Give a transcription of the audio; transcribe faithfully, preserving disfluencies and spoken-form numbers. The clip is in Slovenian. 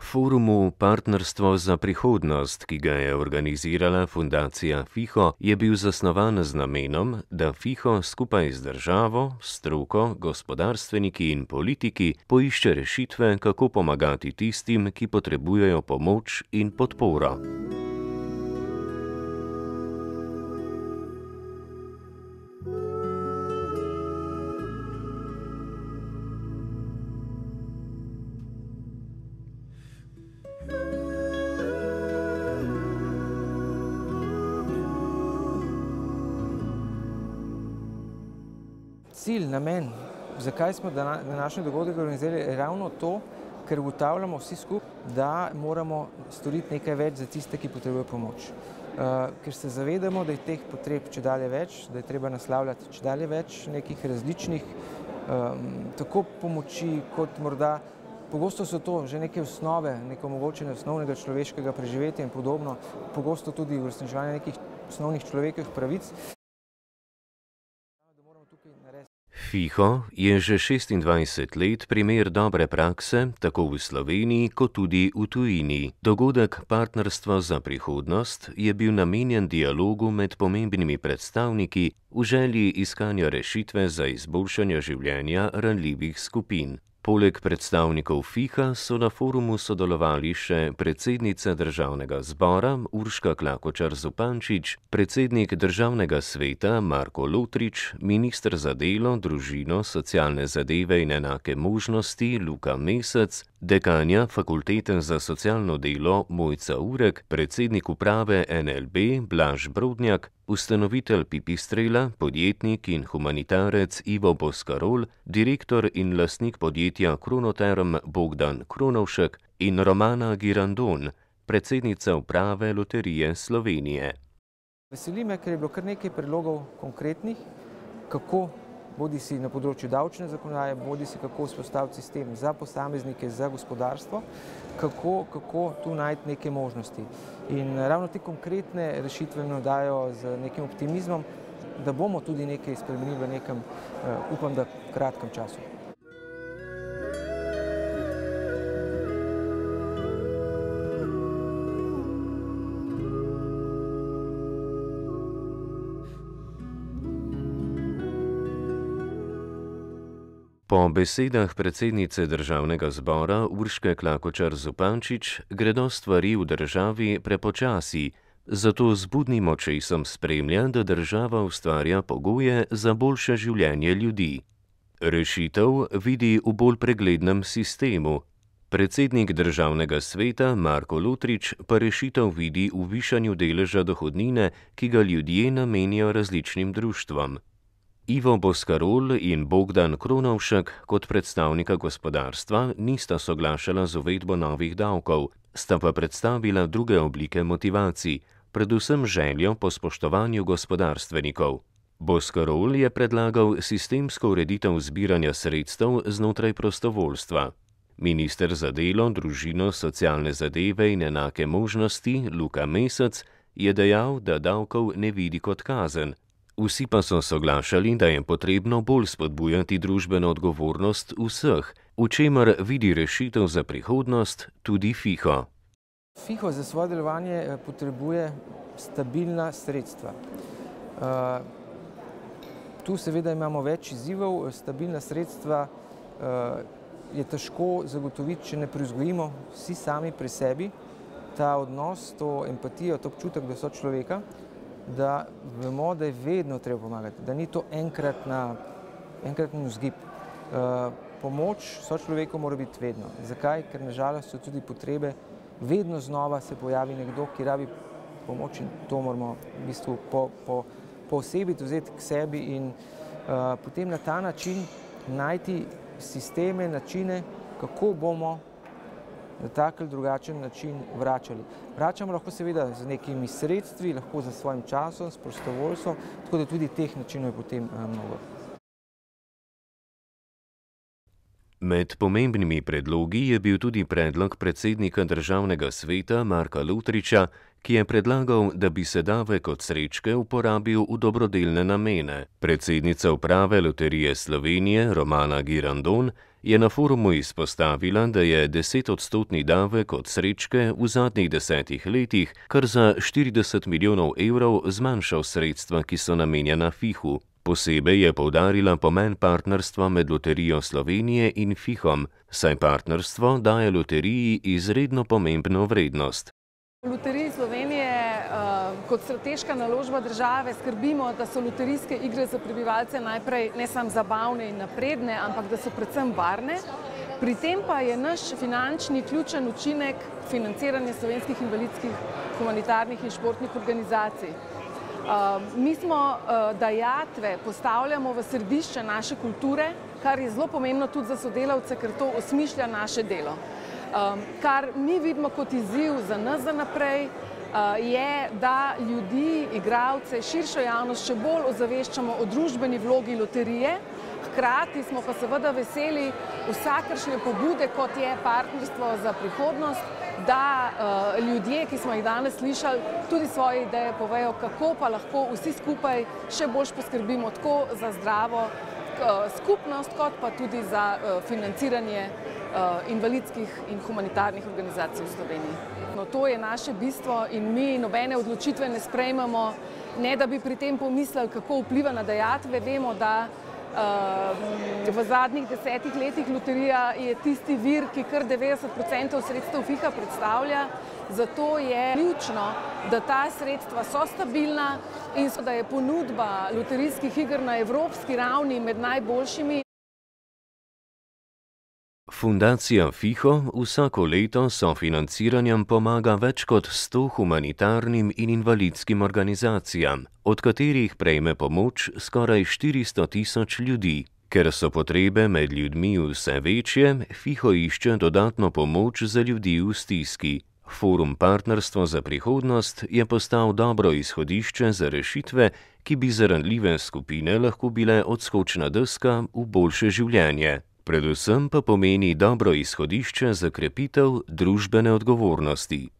Na forumu Partnerstvo za prihodnost, ki ga je organizirala fundacija Fiho, je bil zasnovan z namenom, da Fiho skupaj z državo, stroko, gospodarstveniki in politiki poišče rešitve, kako pomagati tistim, ki potrebujejo pomoč in podporo. Cilj, namen, zakaj smo današnji dogodek organizirali, je ravno to, ker ugotavljamo vsi skupaj, da moramo storiti nekaj več za tiste, ki potrebujejo pomoč. Ker se zavedamo, da je teh potreb čedalje več, da je treba naslavljati čedalje več nekih različnih tako pomoči, kot morda pogosto so to že neke osnove, neko omogočenje osnovnega človeškega preživetja in podobno, pogosto tudi uresničevanje nekih osnovnih človekovih pravic. Fiho je že šestindvajset let primer dobre prakse, tako v Sloveniji kot tudi v tujini. Dogodek Partnerstvo za prihodnost je bil namenjen dialogu med pomembnimi predstavniki v želji iskanja rešitve za izboljšanje življenja ranljivih skupin. Poleg predstavnikov Fiha so na forumu sodelovali še predsednica Državnega zbora Urška Klakočar Zupančič, predsednik Državnega sveta Marko Lotrič, minister za delo, družino, socialne zadeve in enake možnosti Luka Mesec, dekanja Fakultete za socialno delo Mojca Urek, predsednik uprave N L B Blaž Brodnjak, ustanovitelj Pipistrela, podjetnik in humanitarec Ivo Boscarol, direktor in lastnik podjetja Kronoterm Bogdan Kronovšek in Romana Girandon, predsednica uprave Loterije Slovenije. Veseli me, ker je bilo kar nekaj predlogov konkretnih, kako bodisi na področju davčne zakonodaje, bodisi kako vzpostaviti sistem za posameznike, za gospodarstvo, kako, kako tu najti neke možnosti. In ravno te konkretne rešitve me dajo z nekim optimizmom, da bomo tudi nekaj spremenili v nekem, upam, da kratkem času. Po besedah predsednice Državnega zbora Urške Klakočar Zupančič gredo stvari v državi prepočasi, zato z budnim očesom spremlja, da država ustvarja pogoje za boljše življenje ljudi. Rešitev vidi v bolj preglednem sistemu. Predsednik Državnega sveta Marko Lotrič pa rešitev vidi v višanju deleža dohodnine, ki ga ljudje namenijo različnim društvom. Ivo Boscarol in Bogdan Kronovšek kot predstavnika gospodarstva nista soglašala z uvedbo novih davkov, sta pa predstavila druge oblike motivacij, predvsem željo po spoštovanju gospodarstvenikov. Boscarol je predlagal sistemsko ureditev zbiranja sredstev znotraj prostovoljstva. Minister za delo, družino, socialne zadeve in enake možnosti Luka Mesec je dejal, da davkov ne vidi kot kazen. Vsi pa so soglašali, da je potrebno bolj spodbujati družbeno odgovornost vseh, v čemer vidi rešitev za prihodnost tudi Fiho. Fiho za svoje delovanje potrebuje stabilna sredstva. Tu seveda imamo več izzivov, stabilna sredstva je težko zagotoviti, če ne privzgojimo vsi sami pri sebi ta odnos, to empatijo, to občutek do sočloveka, da vemo, da je vedno treba pomagati, da ni to enkratna, enkratni vzgib. Pomoč sočloveku mora biti vedno. Zakaj? Ker nažalost so tudi potrebe, vedno znova se pojavi nekdo, ki rabi pomoč in to moramo v bistvu po, po, poosebiti, vzeti k sebi in uh, potem na ta način najti sisteme, načine, kako bomo na tak ali drugačen način vračali. Vračamo lahko seveda z nekimi sredstvi, lahko za svojim časom, s prostovoljstvom, tako da tudi teh načinov je potem mnogo. Med pomembnimi predlogi je bil tudi predlog predsednika Državnega sveta Marka Lotriča, ki je predlagal, da bi se davek od srečke uporabil v dobrodelne namene. Predsednica uprave Loterije Slovenije Romana Girandon je na forumu izpostavila, da je desetodstotni davek od srečke v zadnjih desetih letih kar za štirideset milijonov evrov zmanjšal sredstva, ki so namenjena Fihu. Posebej je poudarila pomen partnerstva med Loterijo Slovenije in Fihom, saj partnerstvo daje loteriji izredno pomembno vrednost. V Loteriji Slovenije kot strateška naložba države skrbimo, da so loterijske igre za prebivalce najprej ne samo zabavne in napredne, ampak da so predvsem varne. Pri tem pa je naš finančni ključen učinek financiranje slovenskih invalidskih, humanitarnih in športnih organizacij. Mi smo dajatve postavljamo v središče naše kulture, kar je zelo pomembno tudi za sodelavce, ker to osmišlja naše delo. Kar mi vidimo kot izziv za nas za naprej, je, da ljudi, igralce, širšo javnost še bolj ozaveščamo o družbeni vlogi loterije. Hkrati smo pa seveda veseli vsakršne pobude, kot je partnerstvo za prihodnost, da ljudje, ki smo jih danes slišali, tudi svoje ideje povejo, kako pa lahko vsi skupaj še bolj poskrbimo tako za zdravo skupnost, kot pa tudi za financiranje invalidskih in humanitarnih organizacij v Sloveniji. No, to je naše bistvo in mi nobene odločitve ne sprejmemo, ne da bi pri tem pomislili, kako vpliva na dajatve. Vemo, da v zadnjih desetih letih loterija je tisti vir, ki kar devetdeset procentov sredstev Fiha predstavlja, zato je ključno, da ta sredstva so stabilna in da je ponudba loterijskih iger na evropski ravni med najboljšimi. Fundacija Fiho vsako leto s sofinanciranjem pomaga več kot sto humanitarnim in invalidskim organizacijam, od katerih prejme pomoč skoraj štiristo tisoč ljudi. Ker so potrebe med ljudmi vse večje, Fiho išče dodatno pomoč za ljudi v stiski. Forum Partnerstvo za prihodnost je postal dobro izhodišče za rešitve, ki bi za ranljive skupine lahko bile odskočna deska v boljše življenje. Predvsem pa pomeni dobro izhodišče za krepitev družbene odgovornosti.